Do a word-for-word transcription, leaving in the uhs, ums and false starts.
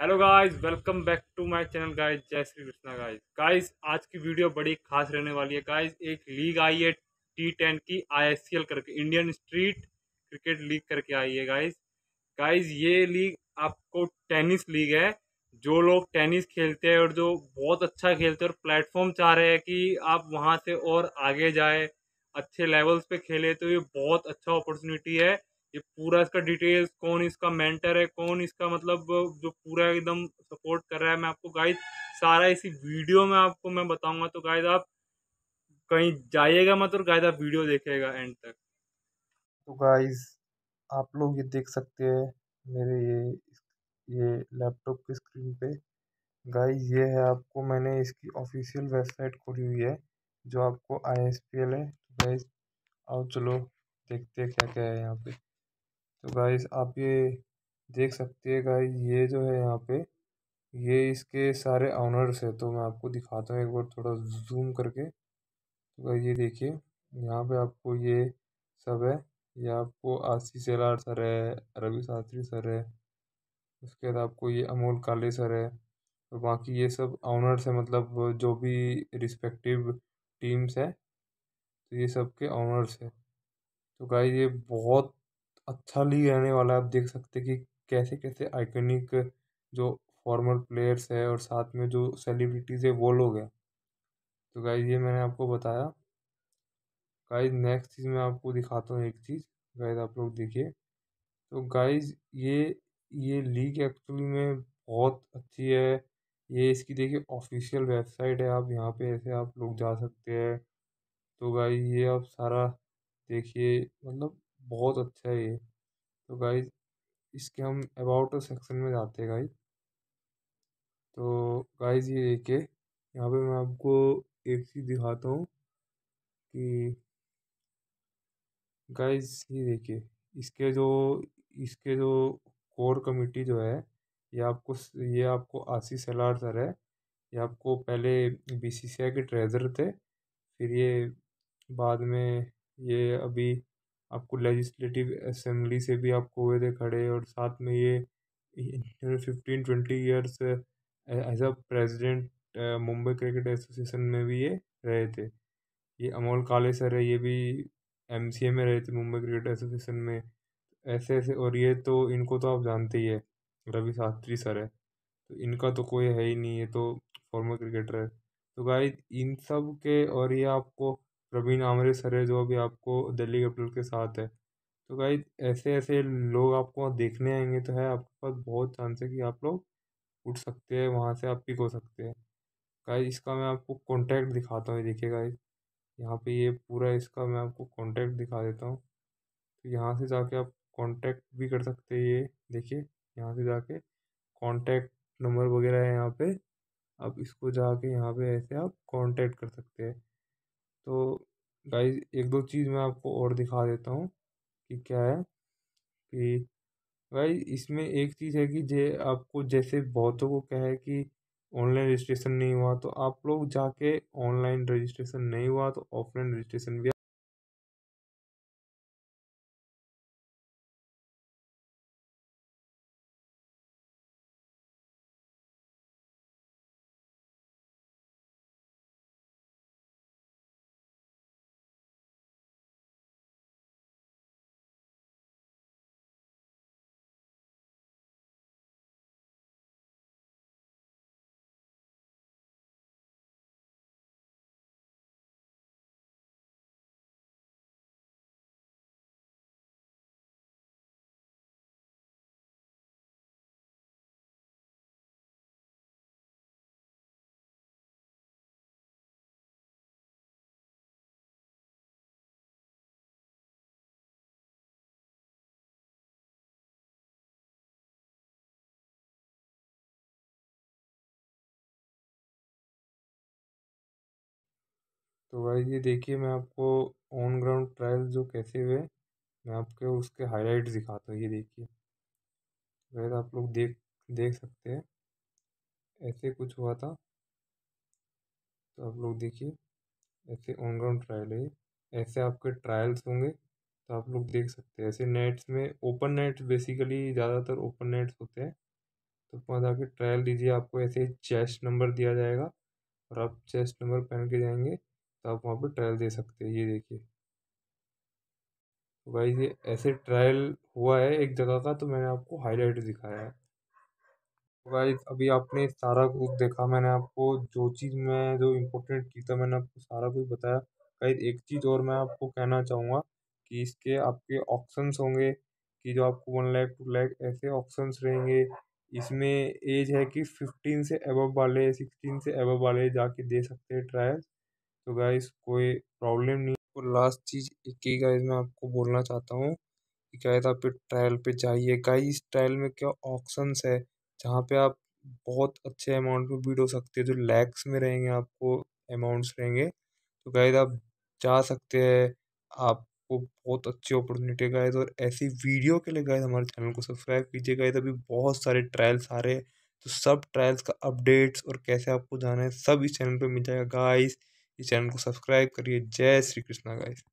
Hello guys, welcome back to my channel guys. जय Shri Krishna guys. Guys आज की video बड़ी खास रहने वाली है गाइस। एक लीग आई है टी टेन की, आई एस सी एल करके, इंडियन स्ट्रीट क्रिकेट लीग करके आई है गाइस। गाइस ये लीग आपको टेनिस लीग है। जो लोग टेनिस खेलते हैं और जो बहुत अच्छा खेलते हैं और प्लेटफॉर्म चाह रहे हैं कि आप वहां से और आगे जाए, अच्छे लेवल्स पे खेले, तो ये बहुत अच्छा अपॉर्चुनिटी है। ये पूरा इसका डिटेल्स, कौन इसका मेंटर है, कौन इसका मतलब जो पूरा एकदम सपोर्ट कर रहा है, मैं आपको गाइस सारा इसी वीडियो में आपको मैं बताऊंगा। तो गाइस आप कहीं जाइएगा मत और गाइस आप वीडियो देखिएगा एंड तक। तो गाइस आप लोग ये देख सकते हैं मेरे ये ये लैपटॉप की स्क्रीन पे। गाइस ये है, आपको मैंने इसकी ऑफिशियल वेबसाइट खोली हुई है जो आपको आई एस पी एल है। तो गाइस आओ चलो देखते हैं क्या क्या है यहाँ पे। तो गाइस आप ये देख सकते हैं गाइस, ये जो है यहाँ पे ये इसके सारे ऑनर्स है। तो मैं आपको दिखाता हूँ एक बार थोड़ा जूम करके। तो गाइस ये देखिए, यहाँ पे आपको ये सब है। ये आपको आशीष शेलार सर है, रवि शास्त्री सर है, उसके बाद आपको ये अमोल काले सर है। और बाकी ये सब ऑनर्स है, मतलब जो भी रिस्पेक्टिव टीम्स है, तो ये सब के ऑनर्स है। तो गाइस ये बहुत अच्छा लीग रहने वाला है। आप देख सकते हैं कि कैसे कैसे आइकनिक जो फॉर्मर प्लेयर्स है और साथ में जो सेलिब्रिटीज़ है वो लोग हैं। तो गाइस ये मैंने आपको बताया। गाइस नेक्स्ट चीज़ मैं आपको दिखाता हूँ एक चीज़। गाइस आप लोग देखिए। तो गाइस ये ये लीग एक्चुअली में बहुत अच्छी है। ये इसकी देखिए ऑफिशियल वेबसाइट है, आप यहाँ पे ऐसे आप लोग जा सकते हैं। तो गाइस ये आप सारा देखिए, मतलब बहुत अच्छा है ये। तो गाइस इसके हम अबाउट सेक्शन में जाते हैं गाइस। तो गाइस ये देखिए, यहाँ पे मैं आपको एक चीज़ दिखाता हूँ कि गाइस ये देखिए, इसके जो इसके जो कोर कमेटी जो है, ये आपको ये आपको आशीष सेलार सर है। ये आपको पहले बी सी सी आई के ट्रेजर थे, फिर ये बाद में ये अभी आपको लेजिस्लेटिव असेंबली से भी आपको हुए थे खड़े, और साथ में ये fifteen twenty years as a president Mumbai cricket association में भी ये रहे थे। ये अमोल काले सर है, ये भी एम सी ए में रहे थे मुंबई क्रिकेट एसोसिएशन में। ऐसे ऐसे, और ये तो इनको तो आप जानते ही है, रवि शास्त्री सर है। तो इनका तो कोई है ही नहीं, ये तो फॉर्मर क्रिकेटर है। तो गाइस इन सब के, और ये आपको प्रवीण आमरे सर है जो अभी आपको दिल्ली कैपिटल के साथ है। तो गाइस ऐसे ऐसे लोग आपको वहाँ देखने आएंगे, तो है आपके पास बहुत चांस है कि आप लोग उठ सकते हैं, वहाँ से आप पिक हो सकते हैं। गाइस इसका मैं आपको कॉन्टैक्ट दिखाता हूँ, देखिए गाइस यहाँ पे ये पूरा इसका मैं आपको कॉन्टैक्ट दिखा देता हूँ। तो यहाँ से जाके आप कांटेक्ट भी कर सकते हैं। ये देखिए, यहाँ से जाके कांटेक्ट नंबर वगैरह है यहाँ पे, आप इसको जाके यहाँ पे ऐसे आप कांटेक्ट कर सकते हैं। तो गाइस एक दो चीज़ मैं आपको और दिखा देता हूँ कि क्या है कि गाइस इसमें एक चीज़ है कि जे आपको जैसे बहुतों को क्या है कि ऑनलाइन रजिस्ट्रेशन नहीं हुआ, तो आप लोग जाके ऑनलाइन रजिस्ट्रेशन नहीं हुआ तो ऑफलाइन रजिस्ट्रेशन भी। तो गाइस ये देखिए, मैं आपको ऑन ग्राउंड ट्रायल जो कैसे हुए, मैं आपको उसके हाइलाइट्स दिखाता हूँ। ये देखिए गाइस, आप लोग देख देख सकते हैं ऐसे कुछ हुआ था। तो आप लोग देखिए, ऐसे ऑन ग्राउंड ट्रायल है ये। ऐसे आपके ट्रायल्स होंगे, तो आप लोग देख सकते हैं ऐसे नेट्स में। ओपन नेट्स बेसिकली ज़्यादातर ओपन नेट्स होते हैं। तो वहाँ जाके ट्रायल दीजिए, आपको ऐसे ही चेस्ट नंबर दिया जाएगा और आप चेस्ट नंबर पहन के जाएंगे तो आप वहाँ पर ट्रायल दे सकते हैं। ये देखिए, तो भाई ये ऐसे ट्रायल हुआ है एक जगह का, तो मैंने आपको हाईलाइट दिखाया है। गाइस अभी आपने सारा कुछ देखा, मैंने आपको जो चीज़ मैं जो इम्पोर्टेंट चीज़ था मैंने आपको सारा कुछ बताया। गाइस एक चीज़ और मैं आपको कहना चाहूँगा कि इसके आपके ऑप्शंस होंगे कि जो आपको वन लाख टू लाख ऐसे ऑप्शंस रहेंगे। इसमें एज है कि फिफ्टीन से अबव वाले, सिक्सटीन से अबव वाले जाके दे सकते हैं ट्रायल। तो गाइस कोई प्रॉब्लम नहीं। और लास्ट चीज़ एक ही गाइस मैं आपको बोलना चाहता हूँ कि गाइस आप ट्रायल पे जाइए। गाइस इस ट्रायल में क्या ऑप्शंस है जहाँ पे आप बहुत अच्छे अमाउंट में बीट हो सकते हैं, जो लैक्स में रहेंगे आपको अमाउंट्स रहेंगे। तो गाइस आप जा सकते हैं, आपको बहुत अच्छी अपॉर्चुनिटी है गाइस। और ऐसी वीडियो के लिए गाइस हमारे चैनल को सब्सक्राइब कीजिए गाइस। अभी बहुत सारे ट्रायल्स आ रहे हैं, तो सब ट्रायल्स का अपडेट्स और कैसे आपको जाना है सब इस चैनल पे मिल जाएगा गाइस। इस चैनल को सब्सक्राइब करिए। जय श्री कृष्णा गाइस।